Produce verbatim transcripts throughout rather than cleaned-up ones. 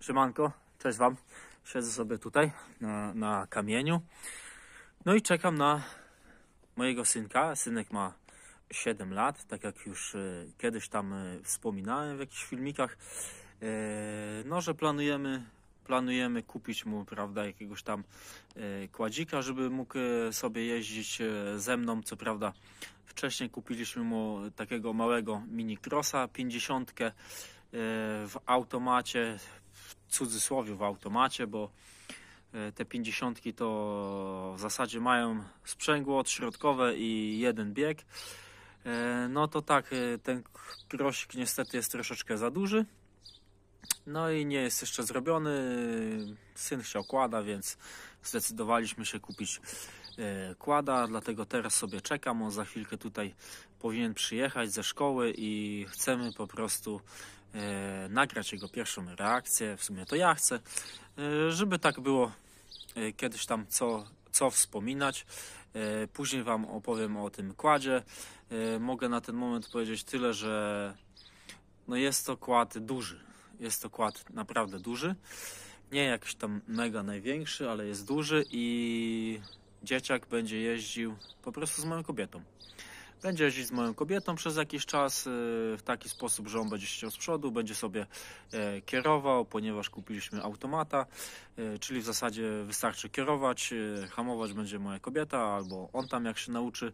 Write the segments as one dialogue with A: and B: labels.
A: Siemanko, cześć wam. Siedzę sobie tutaj na, na kamieniu. No i czekam na mojego synka. Synek ma siedem lat, tak jak już y, kiedyś tam y, wspominałem w jakichś filmikach. Y, no, że planujemy, planujemy kupić mu, prawda, jakiegoś tam y, kładzika, żeby mógł y, sobie jeździć y, ze mną. Co prawda wcześniej kupiliśmy mu takiego małego mini crossa pięćdziesiątkę y, w automacie, w cudzysłowie w automacie, bo te pięćdziesiątki to w zasadzie mają sprzęgło odśrodkowe i jeden bieg. No to tak, ten krosik niestety jest troszeczkę za duży. No i nie jest jeszcze zrobiony. Syn chciał kłada, więc zdecydowaliśmy się kupić kłada, dlatego teraz sobie czekam. On za chwilkę tutaj powinien przyjechać ze szkoły i chcemy po prostu e, nagrać jego pierwszą reakcję. W sumie to ja chcę, e, żeby tak było e, kiedyś tam co, co wspominać. E, później wam opowiem o tym kładzie. E, mogę na ten moment powiedzieć tyle, że no jest to kład duży. Jest to kład naprawdę duży. Nie jakiś tam mega największy, ale jest duży i dzieciak będzie jeździł po prostu z moją kobietą. Będzie jeździć z moją kobietą przez jakiś czas w taki sposób, że on będzie siedział z przodu, będzie sobie kierował, ponieważ kupiliśmy automata, czyli w zasadzie wystarczy kierować, hamować będzie moja kobieta albo on tam jak się nauczy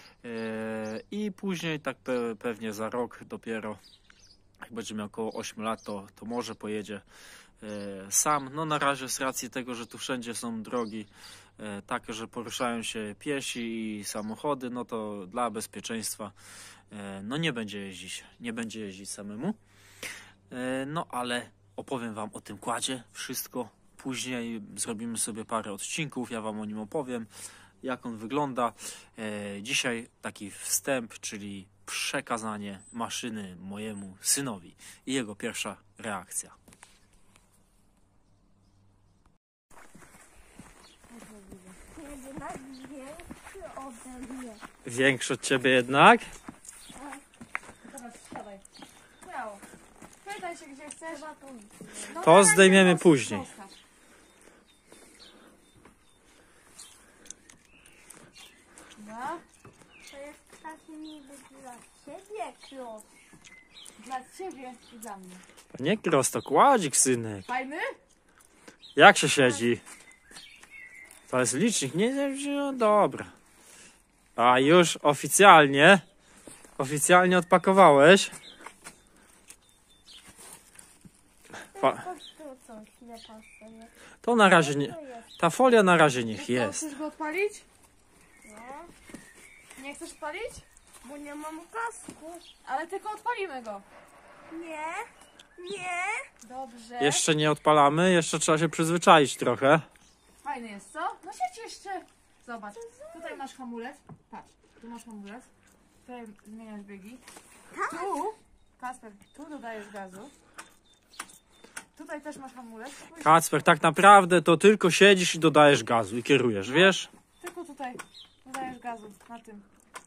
A: i później tak pewnie za rok dopiero, jak będzie miał około ośmiu lat, to, to może pojedzie sam. No na razie z racji tego, że tu wszędzie są drogi takie, że poruszają się piesi i samochody, no to dla bezpieczeństwa no nie będzie jeździć, nie będzie jeździć samemu. No ale opowiem wam o tym kładzie wszystko. Później zrobimy sobie parę odcinków, ja wam o nim opowiem, jak on wygląda. Dzisiaj taki wstęp, czyli przekazanie maszyny mojemu synowi i jego pierwsza reakcja.
B: Większy ode mnie.
A: Większy od ciebie jednak?
C: Dobra, siadaj. Śmiało. Pytaj się, gdzie chcesz. No,
A: To
C: na
A: zdejmiemy
C: razie
A: później.
C: zostaw. Dobra.
B: To jest taki niby dla ciebie klos.
C: Dla ciebie i dla mnie.
A: Nie kros, to kładzik, synek.
C: Fajny?
A: Jak się siedzi? To jest licznik, nie? No dobra. A już oficjalnie, oficjalnie odpakowałeś. Fa
B: Tylko tu coś nie pasuje.
A: to na razie
B: To
A: nie,
B: jest.
A: ta folia na razie niech
C: No,
A: jest.
C: chcesz go odpalić?
B: No,
C: Nie chcesz palić?
B: bo nie mam kasku.
C: Ale tylko odpalimy go.
B: Nie, nie.
C: Dobrze.
A: Jeszcze nie odpalamy, jeszcze trzeba się przyzwyczaić trochę.
C: Fajny jest, co? No siedź jeszcze. Zobacz. Tutaj masz hamulec. Patrz. Tu masz hamulec. Tutaj zmieniasz biegi. Tu, Kasper, tu dodajesz gazu. Tutaj też masz hamulec. Spójrz,
A: Kacper, tak naprawdę to tylko siedzisz i dodajesz gazu i kierujesz, wiesz?
C: tylko tutaj dodajesz gazu na tym.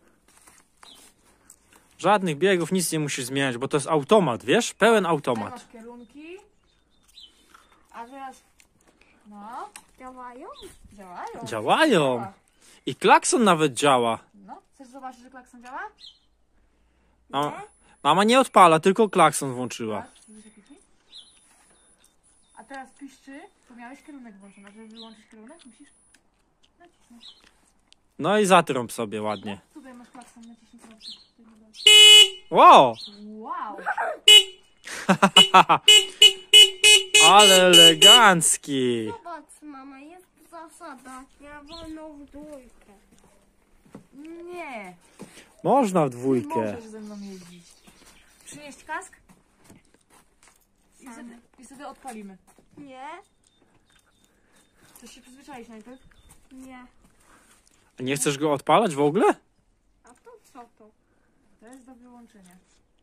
A: Żadnych biegów, nic nie musisz zmieniać, bo to jest automat, wiesz? Pełen
C: Tutaj
A: automat.
C: masz kierunki. A teraz, no,
B: Działają?
C: działają.
A: Działają.
C: Działa.
A: I klakson nawet działa.
C: No, chcesz zobaczyć, że klakson działa?
A: Mama, mama nie odpala, tylko klakson włączyła.
C: Patrz, widzisz, jaki pisk? A teraz piszczy, to miałeś kierunek włączony. A żeby wyłączyć kierunek, musisz nacisnąć.
A: No i zatrąb sobie ładnie.
C: Tutaj masz klakson, naciśnij proszę. Tutaj na dole.
A: Wow!
C: Wow!
A: Ale elegancki!
B: Zobacz, mama, jest zasada. Ja wolno w dwójkę.
C: Nie!
A: Można w
C: Nie
A: dwójkę.
C: możesz ze mną jeździć. Przynieść kask? I
B: Sam.
C: wtedy, I wtedy odpalimy.
B: Nie,
C: Chcesz się przyzwyczaić najpierw?
B: nie.
A: A nie chcesz go odpalać w ogóle?
B: A to co to?
C: To jest do wyłączenia.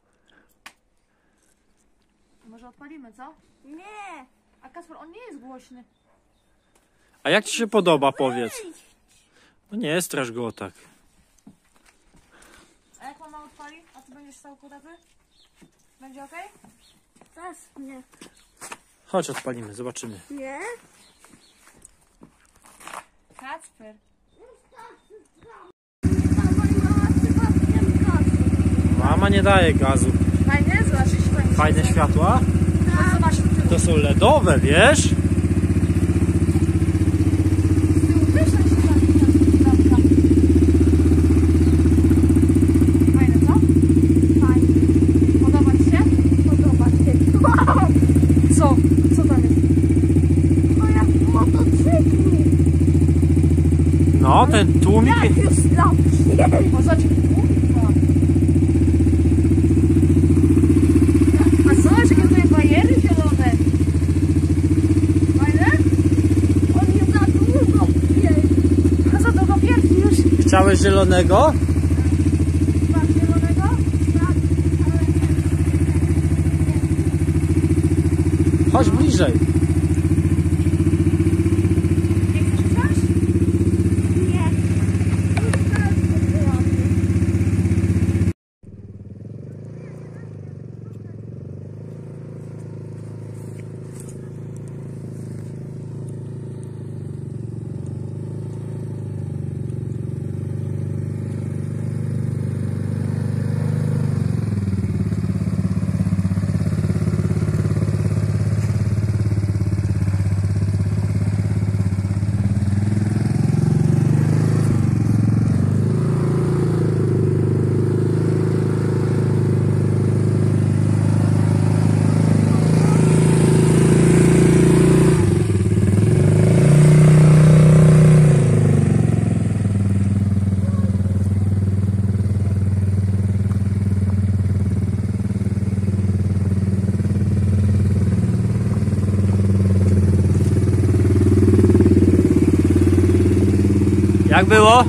C: Może odpalimy, co?
B: Nie.
C: A Kasper, on nie jest głośny.
A: A jak ci się podoba, powiedz?
B: Wyjść.
A: No nie, straż go tak.
C: A jak mama odpali? A ty będziesz stał ku taty? Będzie ok?
B: Też nie.
A: Chodź, odpalimy, zobaczymy.
B: Nie?
C: Kacper.
B: Dawaj, mama, chyba wiem gazu.
A: Mama nie daje gazu.
C: Fajne? Zobacz, jak się fajnie
A: Fajne
C: świecą.
A: światła?
C: No, zobacz, z tyłu.
A: To są ledowe, wiesz?
C: Z tyłu też tam się lampka. Fajne, co?
B: Fajnie.
C: Podoba ci się?
B: Podoba się. Wow!
C: Co? Co tam jest?
B: To jak w motocyklu.
A: No, ten tłumik...
B: Jak już lepszy.
C: O, zobacz, jaki tłumik ma. A zobacz, jakie tutaj bajery zielone. Fajne?
B: On nie za długo biegł.
C: A za długo pierwszy już.
A: Chciałeś zielonego?
C: Masz zielonego?
B: Tak, ale
A: Chodź bliżej.
C: Nie chcesz wziąć?
B: nie. Już teraz kupiłam.
A: Jak było?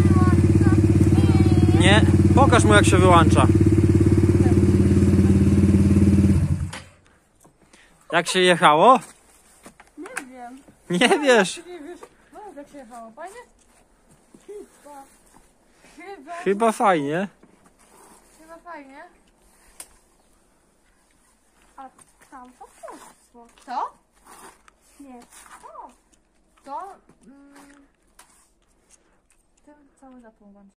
A: Nie? Pokaż mu, jak się wyłącza. Jak się jechało?
B: Nie wiem.
A: Nie wiesz.
C: Nie wiesz. No, jak się jechało? Fajnie?
B: Chyba.
C: Chyba.
A: Chyba fajnie.
C: Chyba fajnie.
B: A tam to poszło.
C: To?
B: Nie.
C: To? Mm, ten cały zapłon włącz.